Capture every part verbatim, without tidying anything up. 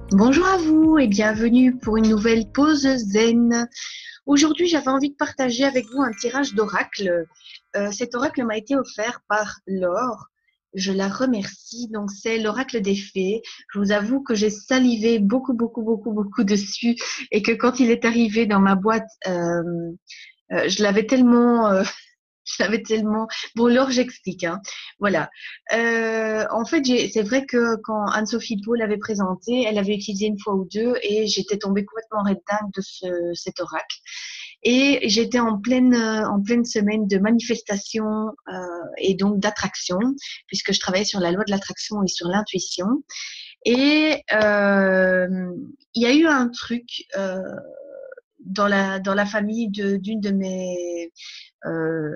Bonjour à vous et bienvenue pour une nouvelle pause zen. Aujourd'hui, j'avais envie de partager avec vous un tirage d'oracle. Euh, cet oracle m'a été offert par Laure. Je la remercie. Donc, c'est l'oracle des fées. Je vous avoue que j'ai salivé beaucoup, beaucoup, beaucoup, beaucoup dessus et que quand il est arrivé dans ma boîte, euh, euh, je l'avais tellement euh, je l'avais tellement. Bon, alors j'explique. Hein. Voilà. Euh, en fait, j'ai- c'est vrai que quand Anne-Sophie Paul l'avait présenté, elle avait utilisé une fois ou deux et j'étais tombée complètement red dingue de ce, cet oracle. Et j'étais en pleine, euh, en pleine semaine de manifestation euh, et donc d'attraction, puisque je travaillais sur la loi de l'attraction et sur l'intuition. Et euh, il y a eu un truc euh, dans la, dans la famille de- d'une de, mes euh,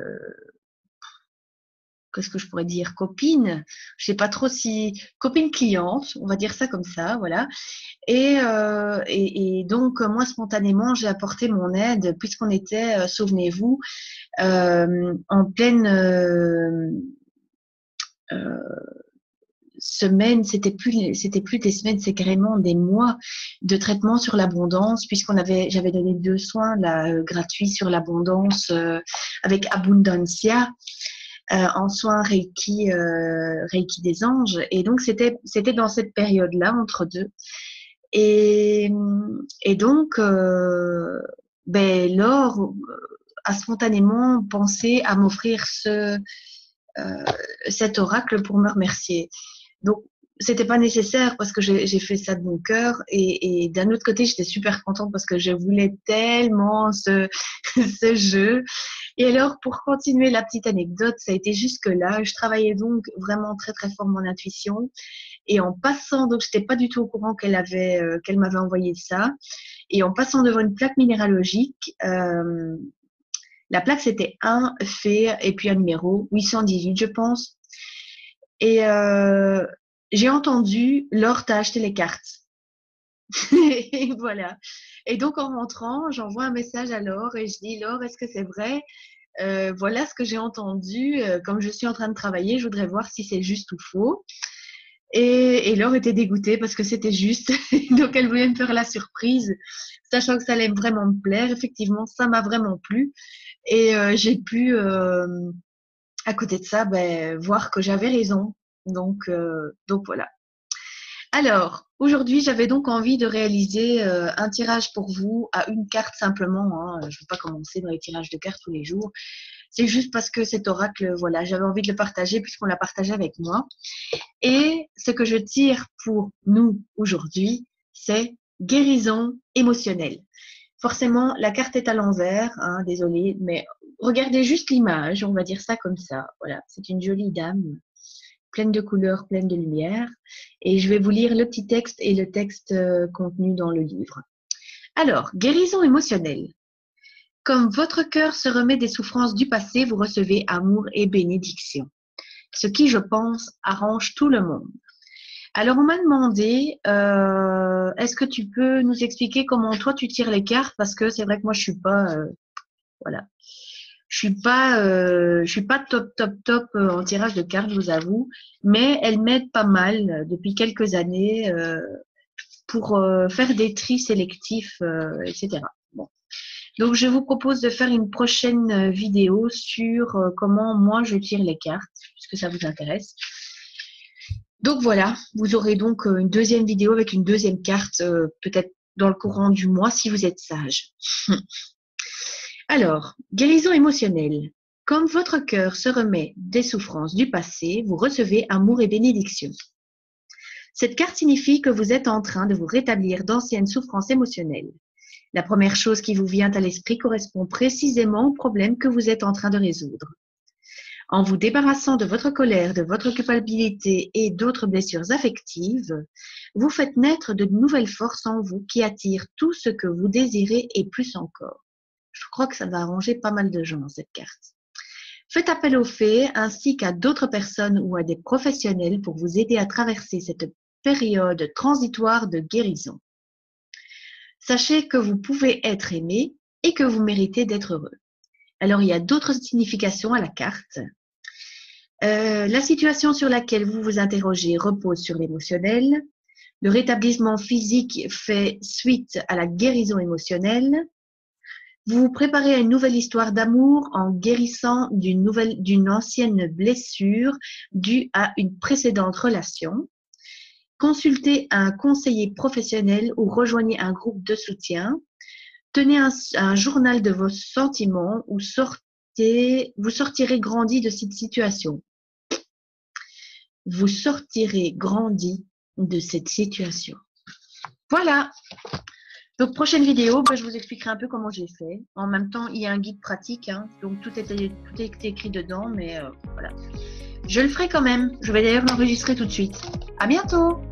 qu'est-ce que je pourrais dire, copine, je sais pas trop si copine cliente, on va dire ça comme ça, voilà. Et, euh, et, et donc moi spontanément j'ai apporté mon aide puisqu'on était, euh, souvenez-vous, euh, en pleine euh, euh, semaine, c'était plus c'était plus des semaines, c'est carrément des mois de traitement sur l'abondance puisqu'on avait j'avais donné deux soins là euh, gratuits sur l'abondance euh, avec Abundancia euh, en soins Reiki, euh, Reiki des anges. Et donc, c'était, c'était dans cette période-là, entre deux. Et, et donc, euh, ben, Laure a spontanément pensé à m'offrir ce, euh, cet oracle pour me remercier. Donc, c'était pas nécessaire parce que j'ai j'ai fait ça de mon cœur et, et d'un autre côté, j'étais super contente parce que je voulais tellement ce, ce jeu. Et alors, pour continuer la petite anecdote, ça a été jusque-là. Je travaillais donc vraiment très, très fort mon intuition. Et en passant, donc, j'étais pas du tout au courant qu'elle avait, euh, qu'elle m'avait envoyé ça. Et en passant devant une plaque minéralogique, euh, la plaque, c'était un fait et puis un numéro, huit cent dix-huit, je pense. Et euh, j'ai entendu, Laure, t'as acheté les cartes. Et voilà. Et donc, en rentrant, j'envoie un message à Laure et je dis, Laure, est-ce que c'est vrai? Euh, voilà ce que j'ai entendu. Euh, comme je suis en train de travailler, je voudrais voir si c'est juste ou faux. Et, et Laure était dégoûtée parce que c'était juste. Donc, elle voulait me faire la surprise, sachant que ça allait vraiment me plaire. Effectivement, ça m'a vraiment plu. Et euh, j'ai pu, euh, à côté de ça, ben, voir que j'avais raison. Donc, euh, donc voilà. Alors, aujourd'hui, j'avais donc envie de réaliser euh, un tirage pour vous à une carte simplement. Hein. Je ne vais pas commencer dans les tirages de cartes tous les jours. C'est juste parce que cet oracle, voilà, j'avais envie de le partager puisqu'on l'a partagé avec moi. Et ce que je tire pour nous aujourd'hui, c'est guérison émotionnelle. Forcément, la carte est à l'envers, hein, désolé, mais regardez juste l'image, on va dire ça comme ça. Voilà, c'est une jolie dame, pleine de couleurs, pleine de lumière. Et je vais vous lire le petit texte et le texte euh, contenu dans le livre. Alors, guérison émotionnelle. Comme votre cœur se remet des souffrances du passé, vous recevez amour et bénédiction. Ce qui, je pense, arrange tout le monde. Alors, on m'a demandé, euh, est-ce que tu peux nous expliquer comment toi tu tires les cartes? Parce que c'est vrai que moi, je suis pas, euh, voilà, je suis pas, euh, je suis pas top, top, top euh, en tirage de cartes, je vous avoue, mais elle m'aide pas mal euh, depuis quelques années euh, pour euh, faire des tris sélectifs, euh, et cetera. Bon. Donc, je vous propose de faire une prochaine euh, vidéo sur euh, comment moi je tire les cartes, puisque ça vous intéresse. Donc voilà, vous aurez donc euh, une deuxième vidéo avec une deuxième carte, euh, peut-être dans le courant du mois si vous êtes sage. Alors, guérison émotionnelle. Comme votre cœur se remet des souffrances du passé, vous recevez amour et bénédiction. Cette carte signifie que vous êtes en train de vous rétablir d'anciennes souffrances émotionnelles. La première chose qui vous vient à l'esprit correspond précisément au problème que vous êtes en train de résoudre. En vous débarrassant de votre colère, de votre culpabilité et d'autres blessures affectives, vous faites naître de nouvelles forces en vous qui attirent tout ce que vous désirez et plus encore. Je crois que ça va arranger pas mal de gens, cette carte. Faites appel aux fées ainsi qu'à d'autres personnes ou à des professionnels pour vous aider à traverser cette période transitoire de guérison. Sachez que vous pouvez être aimé et que vous méritez d'être heureux. Alors, il y a d'autres significations à la carte. Euh, la situation sur laquelle vous vous interrogez repose sur l'émotionnel. Le rétablissement physique fait suite à la guérison émotionnelle. Vous vous préparez à une nouvelle histoire d'amour en guérissant d'une nouvelle, d'une ancienne blessure due à une précédente relation. Consultez un conseiller professionnel ou rejoignez un groupe de soutien. Tenez un, un journal de vos sentiments ou sortez, vous sortirez grandi de cette situation. Vous sortirez grandi de cette situation. Voilà. Donc, prochaine vidéo, bah, je vous expliquerai un peu comment j'ai fait. En même temps, il y a un guide pratique, hein, donc tout est, tout est écrit dedans, mais euh, voilà. Je le ferai quand même. Je vais d'ailleurs l'enregistrer tout de suite. À bientôt!